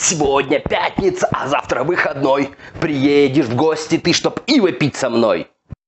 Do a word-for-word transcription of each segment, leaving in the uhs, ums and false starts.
Сегодня пятница, а завтра выходной. Приедешь в гости ты, чтоб ива пить со мной.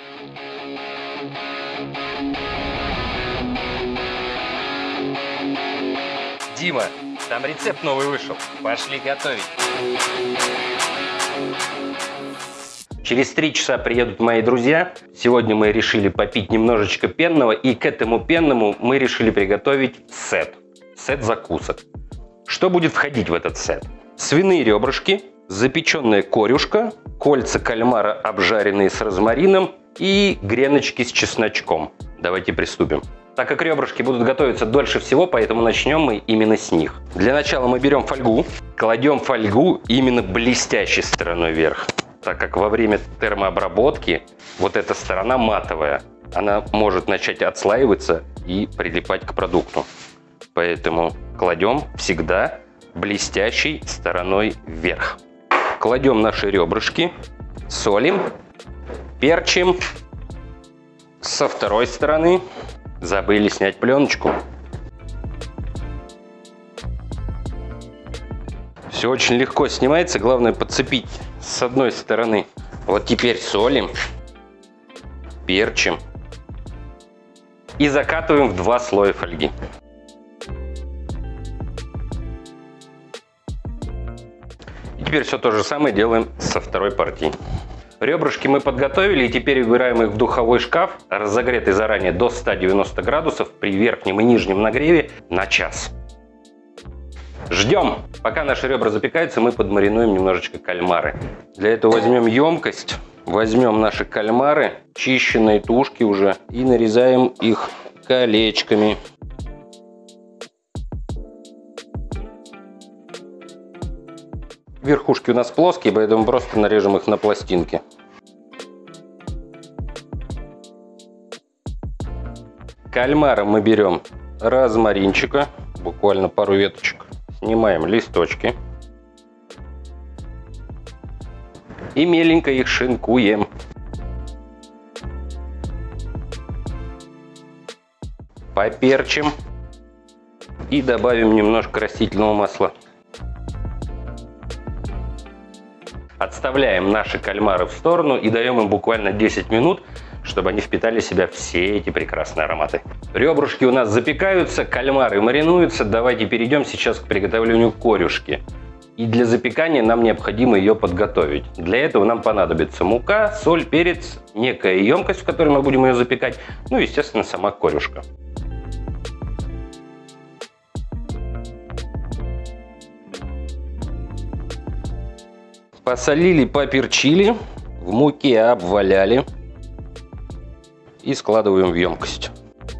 Дима, там рецепт новый вышел. Пошли готовить. Через три часа приедут мои друзья. Сегодня мы решили попить немножечко пенного, и к этому пенному мы решили приготовить сет. Сет закусок. Что будет входить в этот сет? Свиные ребрышки, запеченная корюшка, кольца кальмара, обжаренные с розмарином, и греночки с чесночком. Давайте приступим. Так как ребрышки будут готовиться дольше всего, поэтому начнем мы именно с них. Для начала мы берем фольгу, кладем фольгу именно блестящей стороной вверх, так как во время термообработки вот эта сторона матовая, она может начать отслаиваться и прилипать к продукту. Поэтому кладем всегда блестящей стороной вверх. Кладем наши ребрышки, солим, перчим. Со второй стороны забыли снять пленочку. Все очень легко снимается, главное подцепить с одной стороны. Вот теперь солим, перчим и закатываем в два слоя фольги. И теперь все то же самое делаем со второй партией. Ребрышки мы подготовили, и теперь убираем их в духовой шкаф, разогретый заранее до ста девяноста градусов при верхнем и нижнем нагреве на час. Ждем. Пока наши ребра запекаются, мы подмаринуем немножечко кальмары. Для этого возьмем емкость, возьмем наши кальмары, чищенные тушки уже, и нарезаем их колечками. Верхушки у нас плоские, поэтому просто нарежем их на пластинки. Кальмара мы берем розмаринчика, буквально пару веточек. Снимаем листочки. И меленько их шинкуем. Поперчим. И добавим немножко растительного масла. Отставляем наши кальмары в сторону и даем им буквально десять минут, чтобы они впитали в себя все эти прекрасные ароматы. Ребрышки у нас запекаются, кальмары маринуются. Давайте перейдем сейчас к приготовлению корюшки. И для запекания нам необходимо ее подготовить. Для этого нам понадобится мука, соль, перец, некая емкость, в которой мы будем ее запекать, ну и, естественно, сама корюшка. Посолили, поперчили, в муке обваляли и складываем в емкость.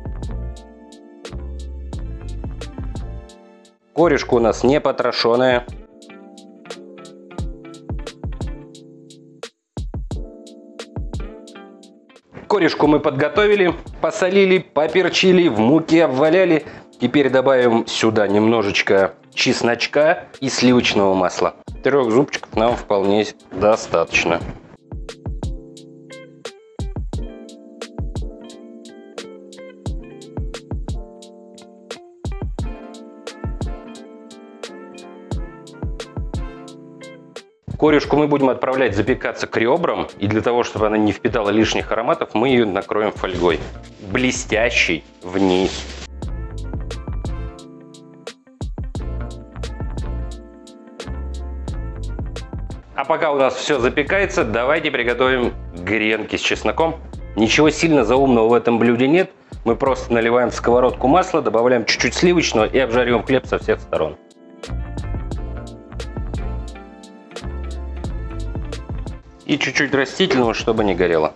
Корюшка у нас не потрошенная. Корюшку мы подготовили, посолили, поперчили, в муке обваляли. Теперь добавим сюда немножечко чесночка и сливочного масла. Трех зубчиков нам вполне достаточно. Корюшку мы будем отправлять запекаться к ребрам, и для того, чтобы она не впитала лишних ароматов, мы ее накроем фольгой, блестящей вниз. А пока у нас все запекается, давайте приготовим гренки с чесноком. Ничего сильно заумного в этом блюде нет. Мы просто наливаем в сковородку масло, добавляем чуть-чуть сливочного и обжариваем хлеб со всех сторон. И чуть-чуть растительного, чтобы не горело.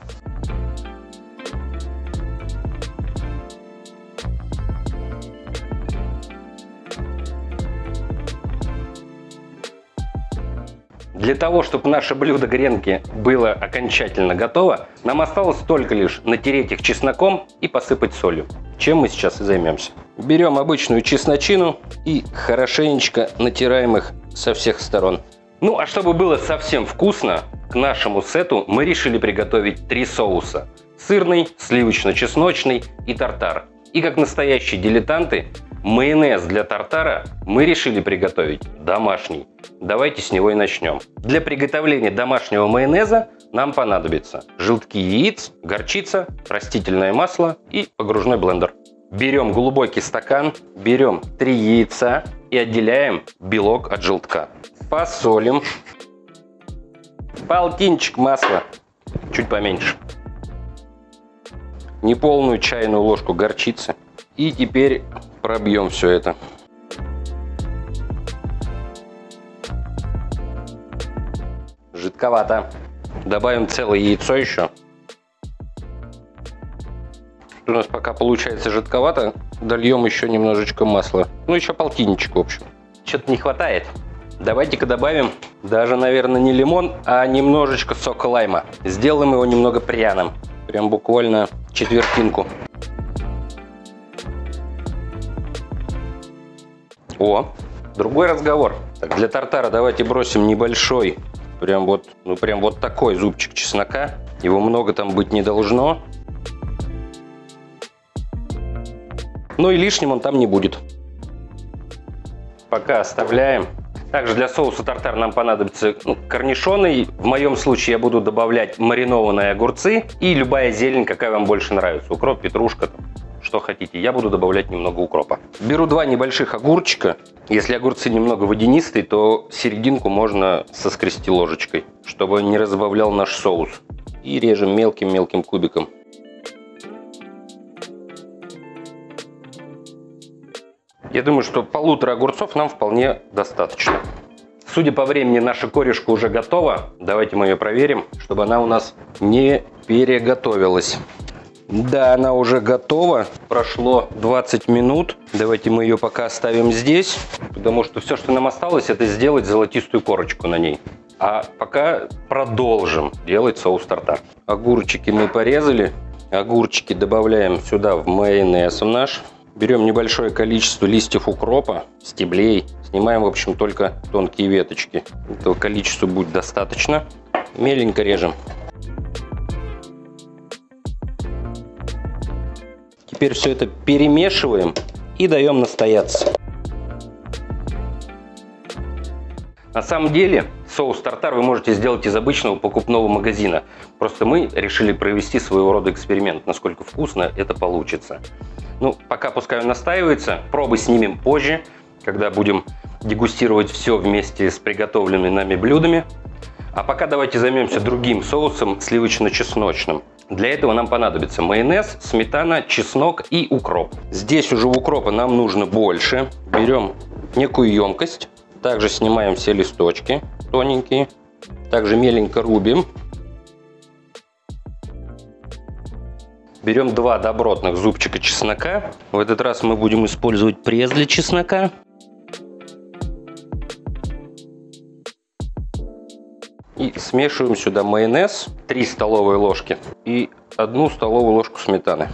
Для того, чтобы наше блюдо гренки было окончательно готово, нам осталось только лишь натереть их чесноком и посыпать солью, чем мы сейчас и займемся. Берем обычную чесночину и хорошенечко натираем их со всех сторон. Ну а чтобы было совсем вкусно, к нашему сету мы решили приготовить три соуса: сырный, сливочно-чесночный и тартар. И как настоящие дилетанты Майонез для тартара мы решили приготовить домашний. Давайте с него и начнем. Для приготовления домашнего майонеза нам понадобится желтки яиц, горчица, растительное масло и погружной блендер. Берем глубокий стакан, берем три яйца и отделяем белок от желтка. Посолим. Полтинчик масла, чуть поменьше. Неполную чайную ложку горчицы. И теперь пробьем все это. Жидковато. Добавим целое яйцо еще. У нас пока получается жидковато, дольем еще немножечко масла. Ну, еще полтинничек, в общем. Что-то не хватает. Давайте-ка добавим даже, наверное, не лимон, а немножечко сока лайма. Сделаем его немного пряным. Прям буквально четвертинку. О, другой разговор. Так, для тартара давайте бросим небольшой, прям вот, ну прям вот такой зубчик чеснока. Его много там быть не должно. Ну и лишним он там не будет. Пока оставляем. Также для соуса тартар нам понадобится ну, корнишоны. В моем случае я буду добавлять маринованные огурцы и любая зелень, какая вам больше нравится. Укроп, петрушка, что хотите. Я буду добавлять немного укропа. Беру два небольших огурчика. Если огурцы немного водянистые, то серединку можно соскрести ложечкой, чтобы не разбавлял наш соус. И режем мелким-мелким кубиком. Я думаю, что полутора огурцов нам вполне достаточно. Судя по времени, наша корешка уже готова. Давайте мы ее проверим, чтобы она у нас не переготовилась. Да, она уже готова. Прошло двадцать минут. Давайте мы ее пока оставим здесь, потому что все, что нам осталось, это сделать золотистую корочку на ней. А пока продолжим делать соус тартар. Огурчики мы порезали. Огурчики добавляем сюда в майонез наш. Берем небольшое количество листьев укропа, стеблей. Снимаем, в общем, только тонкие веточки. Этого количества будет достаточно. Меленько режем. Теперь все это перемешиваем и даем настояться. На самом деле соус тартар вы можете сделать из обычного покупного магазина. Просто мы решили провести своего рода эксперимент, насколько вкусно это получится. Ну, пока пускай он настаивается, пробы снимем позже, когда будем дегустировать все вместе с приготовленными нами блюдами. А пока давайте займемся другим соусом, сливочно-чесночным. Для этого нам понадобится майонез, сметана, чеснок и укроп. Здесь уже укропа нам нужно больше. Берем некую емкость, также снимаем все листочки тоненькие, также меленько рубим. Берем два добротных зубчика чеснока. В этот раз мы будем использовать пресс для чеснока. И смешиваем сюда майонез, три столовые ложки и одну столовую ложку сметаны.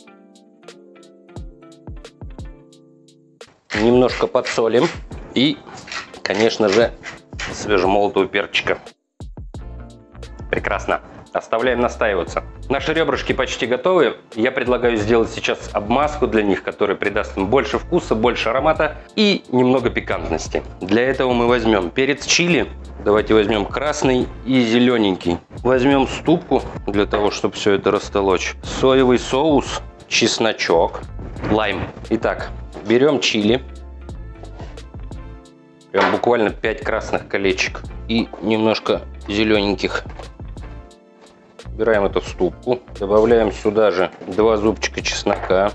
Немножко подсолим и, конечно же, свежемолотого перчика. Прекрасно. Оставляем настаиваться. Наши ребрышки почти готовы. Я предлагаю сделать сейчас обмазку для них, которая придаст им больше вкуса, больше аромата и немного пикантности. Для этого мы возьмем перец чили. Давайте возьмем красный и зелененький. Возьмем ступку для того, чтобы все это растолочь. Соевый соус, чесночок, лайм. Итак, берем чили. Прям буквально пять красных колечек и немножко зелененьких. Убираем эту ступку, добавляем сюда же два зубчика чеснока,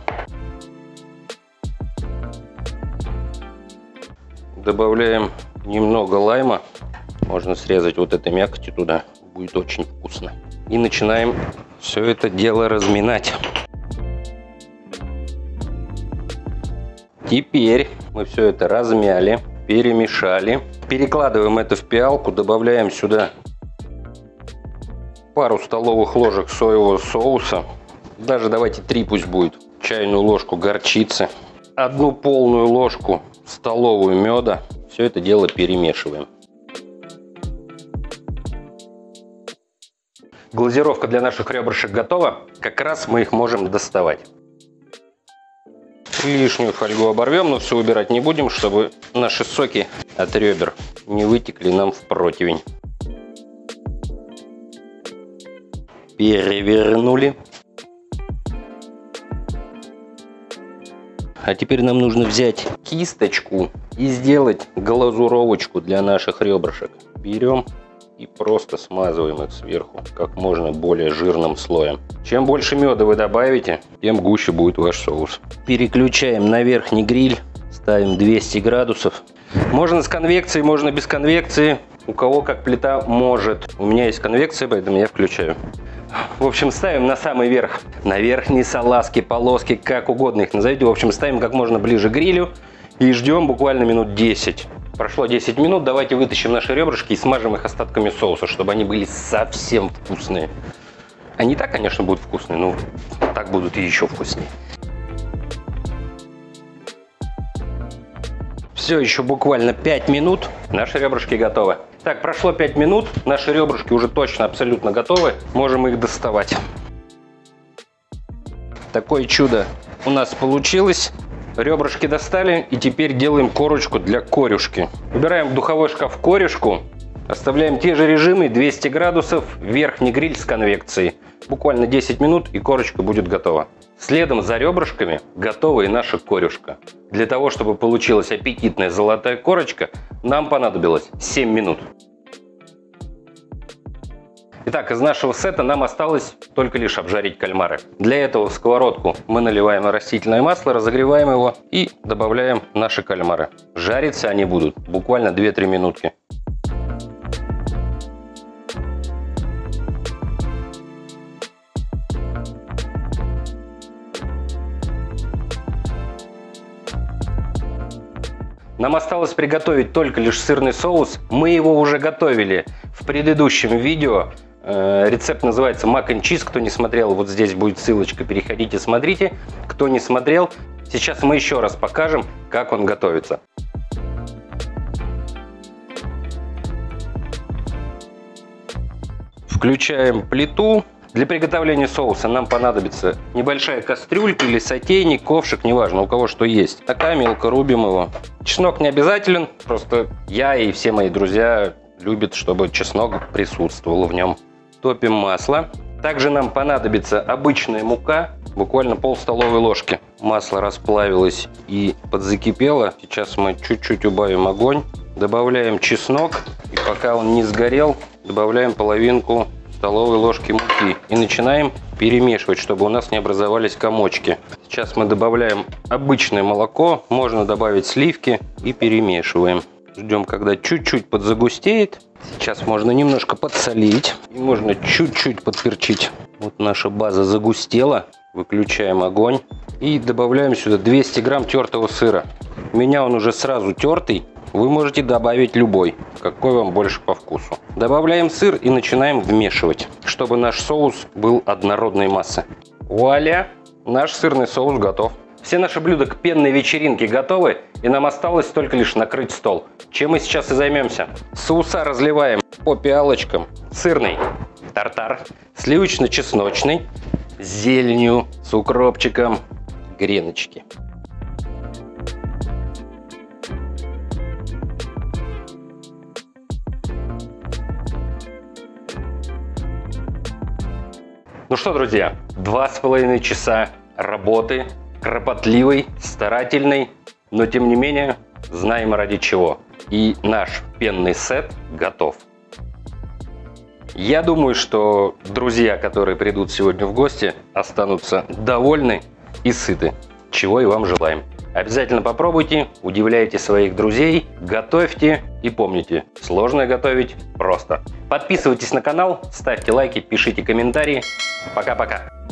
добавляем немного лайма, можно срезать вот этой мякоти туда, будет очень вкусно. И начинаем все это дело разминать. Теперь мы все это размяли, перемешали, перекладываем это в пиалку, добавляем сюда пару столовых ложек соевого соуса, даже давайте три пусть будет, чайную ложку горчицы, одну полную ложку столовую меда. Все это дело перемешиваем. Глазировка для наших ребрышек готова, как раз мы их можем доставать. Лишнюю фольгу оборвем, но все убирать не будем, чтобы наши соки от ребер не вытекли нам в противень. Перевернули. А теперь нам нужно взять кисточку и сделать глазуровочку для наших ребрышек. Берем и просто смазываем их сверху как можно более жирным слоем. Чем больше меда вы добавите, тем гуще будет ваш соус. Переключаем на верхний гриль, ставим двести градусов. Можно с конвекцией, можно без конвекции. У кого как плита может. У меня есть конвекция, поэтому я включаю. В общем, ставим на самый верх, на верхние салазки, полоски, как угодно их назовите. В общем, ставим как можно ближе к грилю и ждем буквально минут десять. Прошло десять минут, давайте вытащим наши ребрышки и смажем их остатками соуса, чтобы они были совсем вкусные. Они и так, конечно, будут вкусные, но так будут и еще вкуснее. Все, еще буквально пять минут, наши ребрышки готовы. Так, прошло пять минут, наши ребрышки уже точно абсолютно готовы, можем их доставать. Такое чудо у нас получилось. Ребрышки достали, и теперь делаем корочку для корюшки. Убираем в духовой шкаф корюшку, оставляем те же режимы, двести градусов, верхний гриль с конвекцией. Буквально десять минут, и корочка будет готова. Следом за ребрышками готова и наша корюшка. Для того, чтобы получилась аппетитная золотая корочка, нам понадобилось семь минут. Итак, из нашего сета нам осталось только лишь обжарить кальмары. Для этого в сковородку мы наливаем растительное масло, разогреваем его и добавляем наши кальмары. Жариться они будут буквально две-три минутки. Нам осталось приготовить только лишь сырный соус. Мы его уже готовили в предыдущем видео. Рецепт называется Mac and Cheese. Кто не смотрел, вот здесь будет ссылочка. Переходите, смотрите. Кто не смотрел, сейчас мы еще раз покажем, как он готовится. Включаем плиту. Для приготовления соуса нам понадобится небольшая кастрюлька или сотейник, ковшик, неважно, у кого что есть. Такая мелко рубим его. Чеснок не обязателен, просто я и все мои друзья любят, чтобы чеснок присутствовал в нем. Топим масло. Также нам понадобится обычная мука, буквально пол столовой ложки. Масло расплавилось и подзакипело. Сейчас мы чуть-чуть убавим огонь. Добавляем чеснок, и пока он не сгорел, добавляем половинку столовой ложки муки и начинаем перемешивать, чтобы у нас не образовались комочки. Сейчас мы добавляем обычное молоко, можно добавить сливки и перемешиваем. Ждем, когда чуть-чуть подзагустеет. Сейчас можно немножко подсолить и можно чуть-чуть подперчить. Вот наша база загустела. Выключаем огонь и добавляем сюда двести грамм тертого сыра. У меня он уже сразу тертый. Вы можете добавить любой, какой вам больше по вкусу. Добавляем сыр и начинаем вмешивать, чтобы наш соус был однородной массы. Вуаля! Наш сырный соус готов. Все наши блюда к пенной вечеринке готовы, и нам осталось только лишь накрыть стол. Чем мы сейчас и займемся. Соуса разливаем по пиалочкам. Сырный тартар, сливочно-чесночный, с зеленью, с укропчиком, греночки. Ну что, друзья, два с половиной часа работы, кропотливой, старательной, но тем не менее знаем ради чего. И наш пенный сет готов. Я думаю, что друзья, которые придут сегодня в гости, останутся довольны и сыты, чего и вам желаем. Обязательно попробуйте, удивляйте своих друзей, готовьте и помните, сложно готовить просто. Подписывайтесь на канал, ставьте лайки, пишите комментарии. Пока-пока.